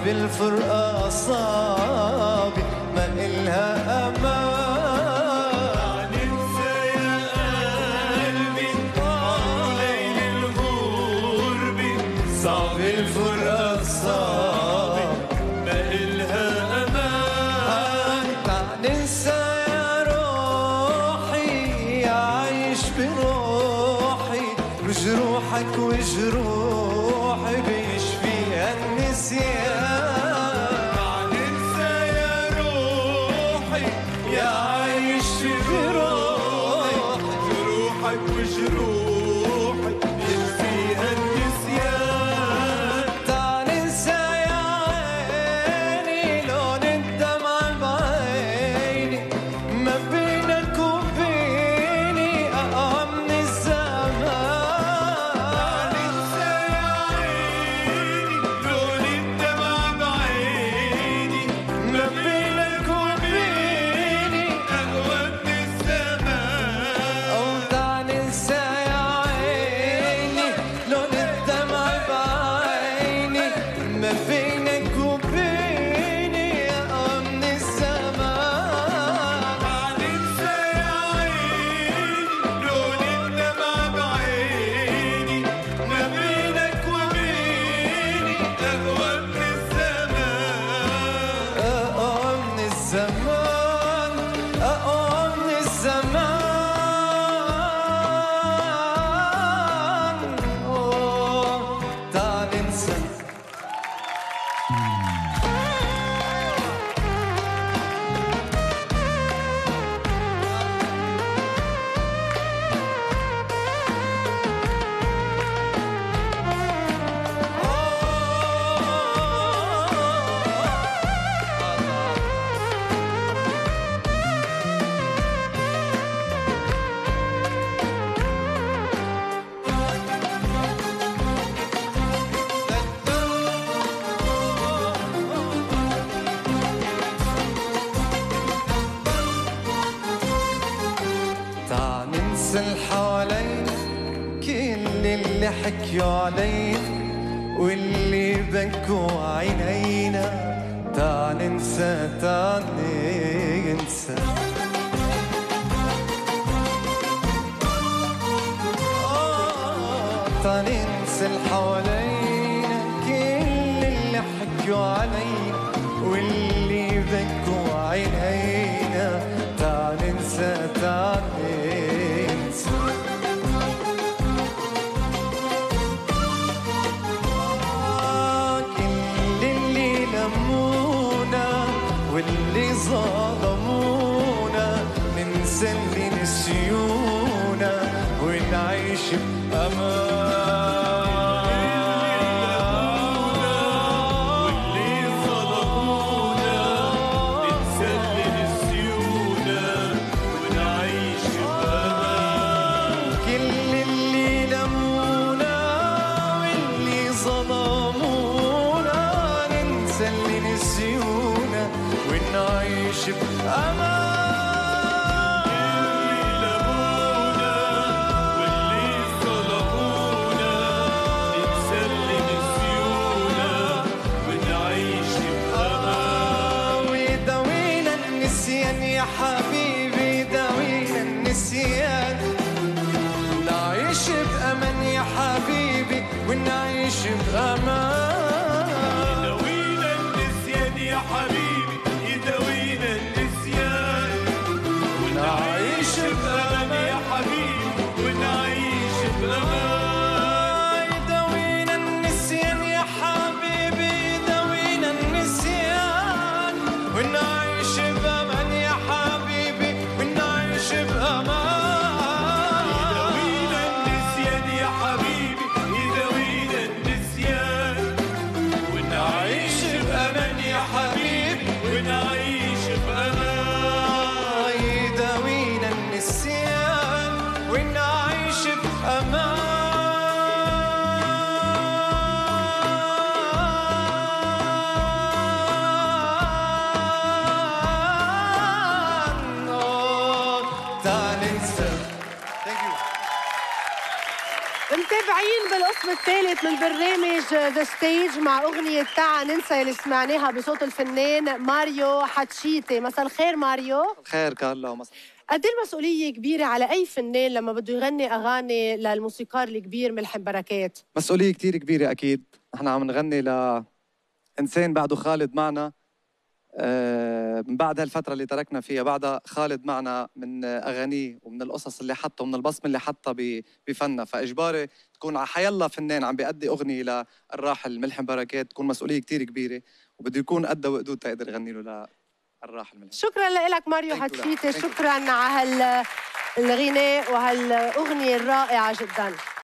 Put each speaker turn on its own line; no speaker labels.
الفرقة صعبة ما إلها أمان.
ننسى يا قلبي ليل الغربة،
صعب الفرقة صعبة
ما إلها أمان.
ننسى يا روحي عايش بروحي وجروحك وجروحي بيشفيها النسيان.
ننسى يا روحي
يا عايش بروحي
جروحك وجروحي يشفيها النسيان.
تعال ننسى يا عيني لون الدمع بعيني ما بينك وبيني أقع من الزمان.
ننسى يا عيني لون الدمع بعيني
ما بينك وبيني
أقوى من الزمان.
أو تعال ننسى يا عيني لون الدمع بعيني ما بينك وبيني أقع من الزمان.
ننسى يا عيني لون الدمع بعيني ما بينك وبيني أقوى من الزمان.
أقع من الزمان أقع من الزمان. تعال ننسى تعال ننسى اللي حوالينا كل اللي حكيوا علينا واللي بكوا عينينا. تعال ننسى تعال ننسى تعال ننسى اللي حوالينا كل اللي حكيوا علينا واللي بكوا عينينا. تعال ننسى تعال ننسى كل اللي لمونا واللي ظلمونا. ننسى اللي نسيونا ونعيش
واللي ظلمونا ننسى اللي نسيونا ونعيش بأمان.
كل اللي لمونا واللي ظلمونا. ننسى اللي نسيونا ونعيش بأمان. يا حبيبي داوينا النسيان نعيش بأمان. يا حبيبي ونعيش بأمان.
يداوينا النسيان يا حبيبي يداوينا النسيان ونعيش بأمان. يا حبيبي ونعيش بأمان.
يداوينا النسيان يا حبيبي يداوينا النسيان ونعيش بأمان. يا حبيبي ونعيش بأمان.
يداوينا النسيان يا حبيبي يداوينا النسيان ونعيش بأمان. يا حبيبي ونعيش بأمان.
يداوينا النسيان ونعيش بأمان. تعال ننسى.
متابعة راجعين بالقسم الثالث من برنامج ذا ستيج مع أغنية تعا ننسى اللي سمعناها بصوت الفنان ماريو حتشيتي. مساء الخير ماريو.
خير كارلا.
قد ايه المسؤولية كبيرة على أي فنان لما بده يغني أغاني للموسيقار الكبير ملحم بركات؟
مسؤولية كتير كبيرة أكيد. نحن عم نغني لإنسان بعده خالد معنا من بعد هالفترة اللي تركنا فيها، بعدها خالد معنا من أغانيه ومن القصص اللي حطها ومن البصمة اللي حطها بفنها، فإجباري تكون على حيالله فنان عم بيأدي أغنية للراحل ملحم بركات تكون مسؤولية كتير كبيرة، وبده يكون قدها وقدود تقدر يغني له للراحل ملحم.
شكرا لك ماريو حتشيتي، شكرا على هالغناء وهالأغنية الرائعة جدا.